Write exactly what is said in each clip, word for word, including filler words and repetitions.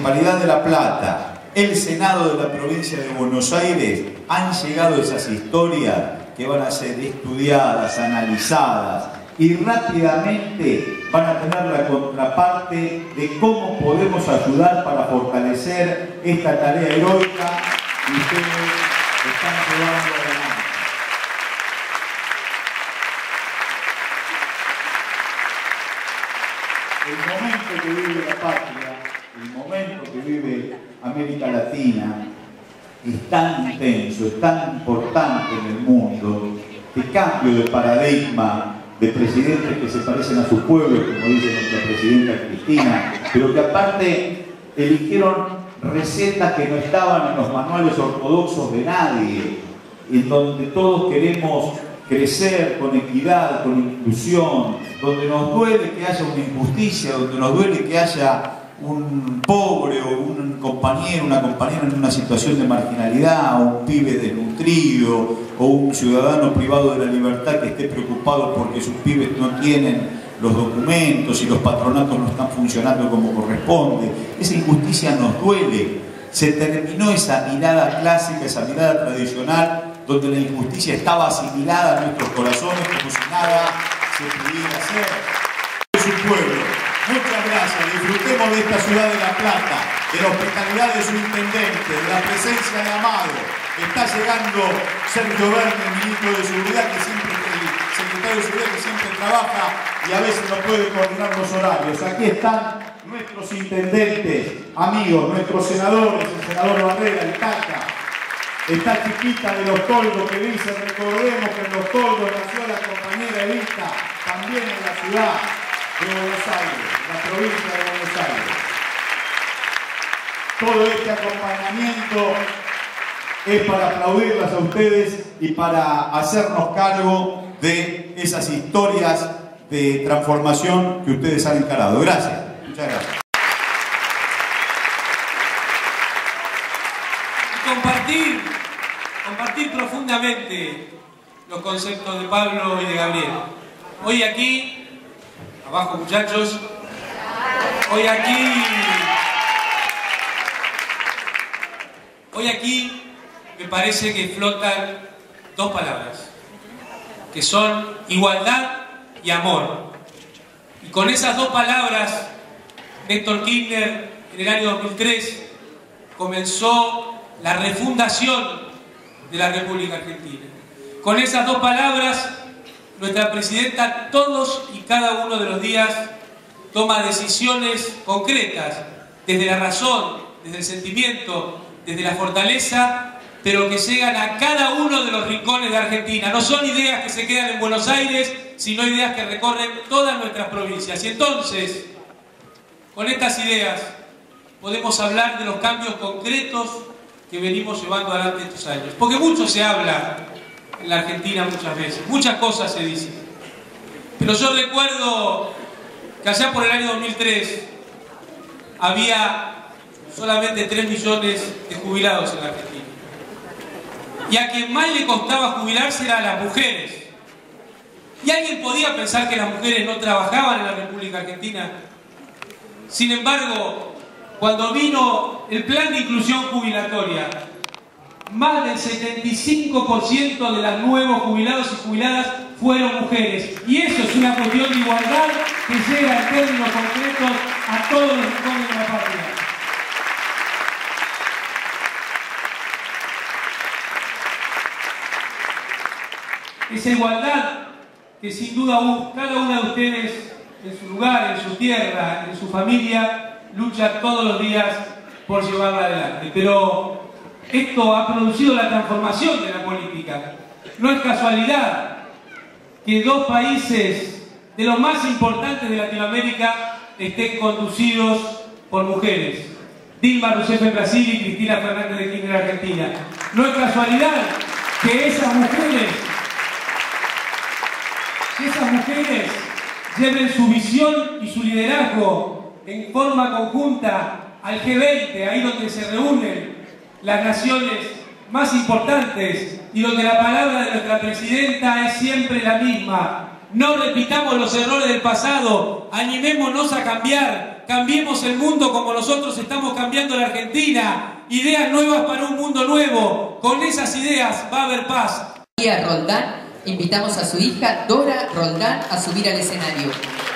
Municipalidad de La Plata, el Senado de la Provincia de Buenos Aires, han llegado esas historias que van a ser estudiadas, analizadas y rápidamente van a tener la contraparte de cómo podemos ayudar para fortalecer esta tarea heroica que ustedes están llevando adelante. El momento que vive la patria, el momento que vive América Latina es tan intenso, es tan importante en el mundo, de cambio de paradigma, de presidentes que se parecen a sus pueblos, como dice nuestra presidenta Cristina, pero que aparte eligieron recetas que no estaban en los manuales ortodoxos de nadie, en donde todos queremos crecer con equidad, con inclusión, donde nos duele que haya una injusticia, donde nos duele que haya un pobre o un compañero, una compañera en una situación de marginalidad, o un pibe desnutrido, o un ciudadano privado de la libertad que esté preocupado porque sus pibes no tienen los documentos y los patronatos no están funcionando como corresponde. Esa injusticia nos duele. Se terminó esa mirada clásica, esa mirada tradicional, donde la injusticia estaba asimilada a nuestros corazones como si nada se pudiera hacer. Es un pueblo. Muchas gracias. Disfrutemos de esta ciudad de La Plata, de la hospitalidad de su intendente, de la presencia de Amado. Está llegando Sergio Verne, el ministro de Seguridad, que siempre, el secretario de Seguridad, que siempre trabaja y a veces no puede coordinar los horarios. Aquí están nuestros intendentes, amigos, nuestros senadores, el senador Barrera, el Taca. Está Chiquita de Los Toldos, que dice, recordemos que en Los Toldos nació la compañera Evita, también en la ciudad de Buenos Aires, la provincia de Buenos Aires. Todo este acompañamiento es para aplaudirlas a ustedes y para hacernos cargo de esas historias de transformación que ustedes han encarado. Gracias. Muchas gracias. Compartir, compartir profundamente los conceptos de Pablo y de Gabriel. Hoy aquí, abajo muchachos, hoy aquí, hoy aquí me parece que flotan dos palabras, que son igualdad y amor. Y con esas dos palabras, Néstor Kirchner, en el año dos mil tres, comenzó la refundación de la República Argentina. Con esas dos palabras, nuestra presidenta todos y cada uno de los días toma decisiones concretas, desde la razón, desde el sentimiento, desde la fortaleza, pero que llegan a cada uno de los rincones de Argentina. No son ideas que se quedan en Buenos Aires, sino ideas que recorren todas nuestras provincias. Y entonces, con estas ideas, podemos hablar de los cambios concretos que venimos llevando adelante estos años. Porque mucho se habla en la Argentina muchas veces, muchas cosas se dicen. Pero yo recuerdo que allá por el año dos mil tres había solamente tres millones de jubilados en la Argentina. Y a quien más le costaba jubilarse eran las mujeres. ¿Y alguien podía pensar que las mujeres no trabajaban en la República Argentina? Sin embargo, cuando vino el plan de inclusión jubilatoria, más del setenta y cinco por ciento de los nuevos jubilados y jubiladas fueron mujeres. Y eso es una cuestión de igualdad que llega en términos concretos a todos los rincones de la patria. Esa igualdad que sin duda cada una de ustedes en su lugar, en su tierra, en su familia, lucha todos los días por llevarla adelante. Pero esto ha producido la transformación de la política. No es casualidad que dos países de los más importantes de Latinoamérica estén conducidos por mujeres. Dilma Rousseff en Brasil y Cristina Fernández de Kirchner en Argentina. No es casualidad que esas mujeres, que esas mujeres lleven su visión y su liderazgo en forma conjunta al G veinte, ahí donde se reúnen las naciones más importantes y donde la palabra de nuestra presidenta es siempre la misma. No repitamos los errores del pasado, animémonos a cambiar, cambiemos el mundo como nosotros estamos cambiando la Argentina, ideas nuevas para un mundo nuevo, con esas ideas va a haber paz. María Roldán, invitamos a su hija Dora Roldán a subir al escenario.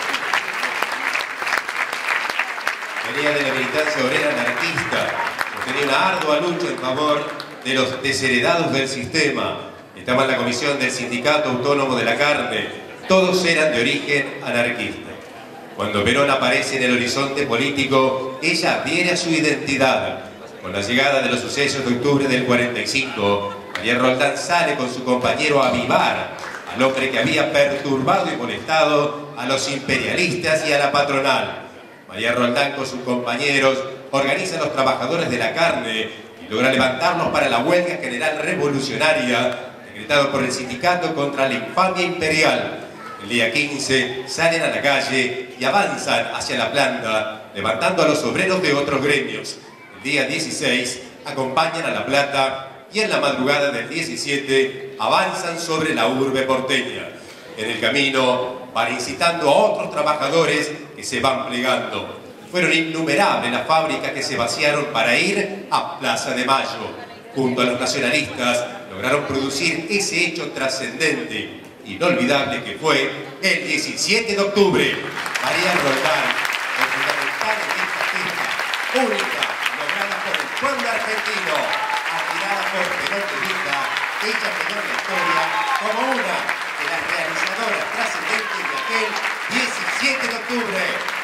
Venía de la militancia obrera anarquista, tenía una ardua lucha en favor de los desheredados del sistema. Estaba en la comisión del Sindicato Autónomo de la Carne. Todos eran de origen anarquista. Cuando Perón aparece en el horizonte político, ella adhiere a su identidad. Con la llegada de los sucesos de octubre del cuarenta y cinco, María Roldán sale con su compañero a avivar al hombre que había perturbado y molestado a los imperialistas y a la patronal. María Roldán con sus compañeros organiza a los trabajadores de la carne y logra levantarlos para la huelga general revolucionaria decretado por el sindicato contra la infamia imperial. El día quince salen a la calle y avanzan hacia la planta, levantando a los obreros de otros gremios. El día dieciséis acompañan a La Plata y en la madrugada del diecisiete avanzan sobre la urbe porteña. En el camino van incitando a otros trabajadores que se van plegando. Fueron innumerables las fábricas que se vaciaron para ir a Plaza de Mayo. Junto a los nacionalistas lograron producir ese hecho trascendente, inolvidable que fue el diecisiete de octubre. María Roldán, es fundamental en esta fiesta única, lograda por el pueblo argentino, admirada por Perón de Vita. Ella quedó en la historia como una de las realizadoras trascendentes de aquel diecisiete de octubre.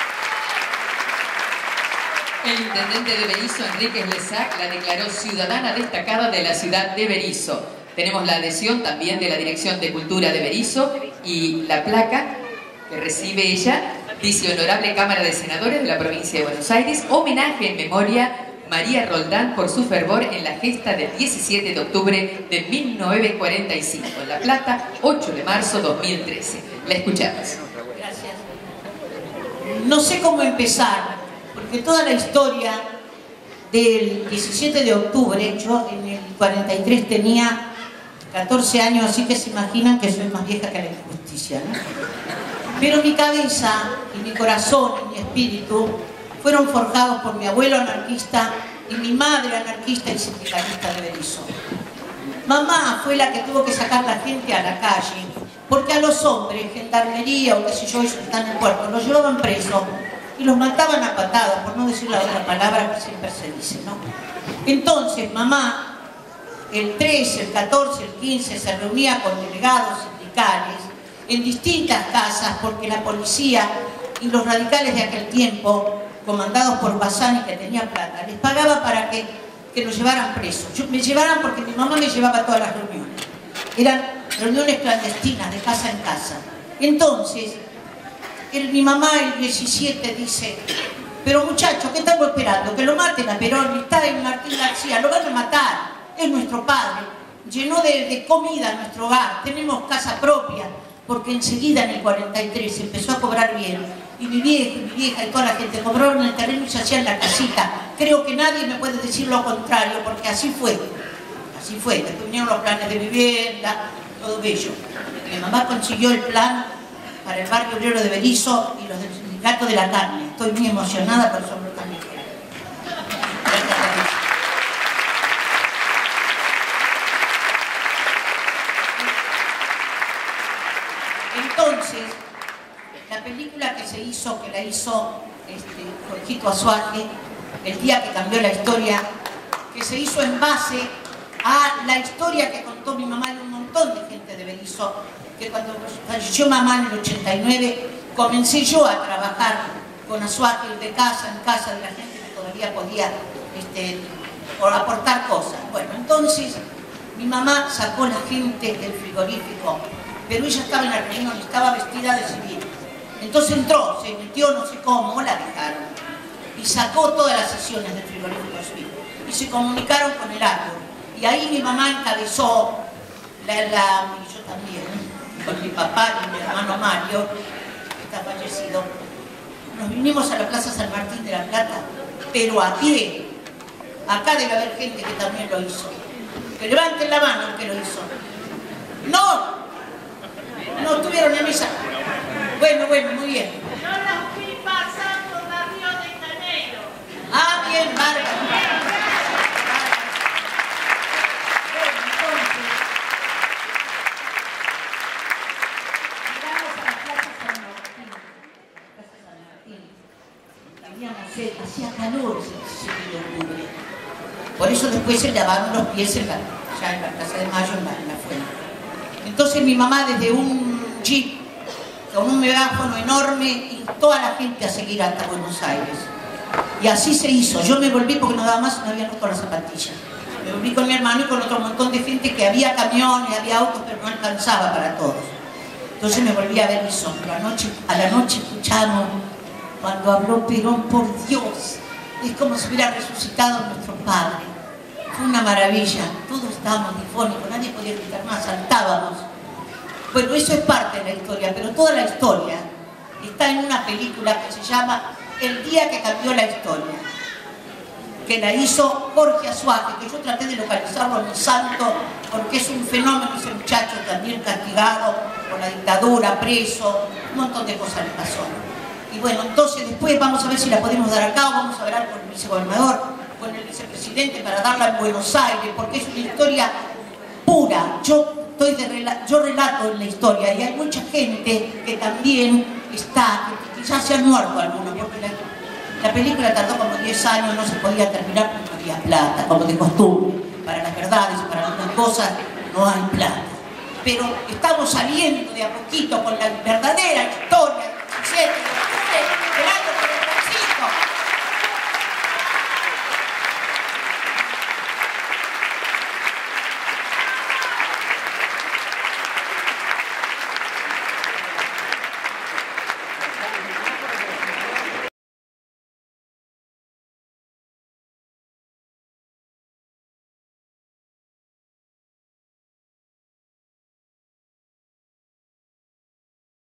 El intendente de Berisso, Enríquez Lesac, la declaró ciudadana destacada de la ciudad de Berisso. Tenemos la adhesión también de la Dirección de Cultura de Berisso y la placa que recibe ella, dice Honorable Cámara de Senadores de la Provincia de Buenos Aires, homenaje en memoria María Roldán por su fervor en la gesta del diecisiete de octubre de mil novecientos cuarenta y cinco. En La Plata, ocho de marzo de dos mil trece. La escuchamos. Gracias. No sé cómo empezar, porque toda la historia del diecisiete de octubre, yo en el cuarenta y tres tenía catorce años, así que se imaginan que soy más vieja que la injusticia, ¿no? Pero mi cabeza y mi corazón y mi espíritu fueron forjados por mi abuelo anarquista y mi madre anarquista y sindicalista de Berisso. Mamá fue la que tuvo que sacar a la gente a la calle, porque a los hombres, gendarmería o qué sé yo, ellos están en el puerto, los llevaban presos y los mataban a patadas, por no decir la otra palabra que siempre se dice, ¿no? Entonces, mamá, el trece, el catorce, el quince, se reunía con delegados sindicales en distintas casas, porque la policía y los radicales de aquel tiempo, comandados por Bassani, que tenía plata, les pagaba para que, que los llevaran presos. Yo, me llevaran porque mi mamá me llevaba a todas las reuniones. Eran reuniones clandestinas, de casa en casa. Entonces, el, mi mamá el diecisiete dice, pero muchachos, ¿qué estamos esperando? Que lo maten a Perón, está en Martín García, lo van a matar, es nuestro padre, llenó de, de comida nuestro hogar, tenemos casa propia, porque enseguida en el cuarenta y tres empezó a cobrar bien, y mi vieja, y mi vieja y toda la gente cobraron el terreno y se hacían la casita. Creo que nadie me puede decir lo contrario, porque así fue, así fue, después vinieron los planes de vivienda, todo bello. Mi mamá consiguió el plan para el barrio obrero de Berisso y los del sindicato de la carne. Estoy muy emocionada, pero sobre todo también. Entonces, la película que se hizo, que la hizo este, Jorgito Azuaje, el día que cambió la historia, que se hizo en base a la historia que contó mi mamá y un montón de gente de Berisso, que cuando falleció mamá en el ochenta y nueve, comencé yo a trabajar con Azuaje de casa en casa de la gente que todavía podía este, aportar cosas. Bueno, entonces mi mamá sacó a la gente del frigorífico, pero ella estaba en la reunión, estaba vestida de civil. Entonces entró, se metió no sé cómo, la dejaron, y sacó todas las sesiones del frigorífico civil. Y se comunicaron con el árbol. Y ahí mi mamá encabezó, la, la, y yo también, con mi papá y mi hermano Mario, que está fallecido, nos vinimos a la Plaza San Martín de La Plata, pero a pie. Acá debe haber gente que también lo hizo. Que levanten la mano el que lo hizo. ¡No! No tuvieron la mesa. Bueno, bueno, muy bien. Yo la fui pasando de Río de se hacía calor ese diecisiete de octubre. Por eso después se lavaron los pies en la, ya en la Plaza de Mayo, en la, en la fuente. Entonces mi mamá desde un jeep con un megáfono enorme instó a la gente a seguir hasta Buenos Aires. Y así se hizo. Yo me volví porque no daba más, no había roto las zapatillas. Me volví con mi hermano y con otro montón de gente que había camiones, había autos, pero no alcanzaba para todos. Entonces me volví a ver mi sombra. Anoche, a la noche escuchamos cuando habló Perón, por Dios, es como si hubiera resucitado nuestro padre. Fue una maravilla. Todos estábamos difónicos, nadie podía gritar más, saltábamos. Bueno, eso es parte de la historia, pero toda la historia está en una película que se llama El día que cambió la historia, que la hizo Jorge Azuaje, que yo traté de localizarlo en Santo, porque es un fenómeno ese muchacho, también castigado por la dictadura, preso, un montón de cosas le pasó. Y bueno, entonces después vamos a ver si la podemos dar acá, o vamos a hablar con el vicegobernador, con el vicepresidente para darla en Buenos Aires, porque es una historia pura. Yo, estoy de, yo relato en la historia y hay mucha gente que también está, que ya se han muerto algunos, porque la, la película tardó como diez años, no se podía terminar porque no había plata, como de costumbre. Para las verdades y para algunas cosas no hay plata. Pero estamos saliendo de a poquito con la verdadera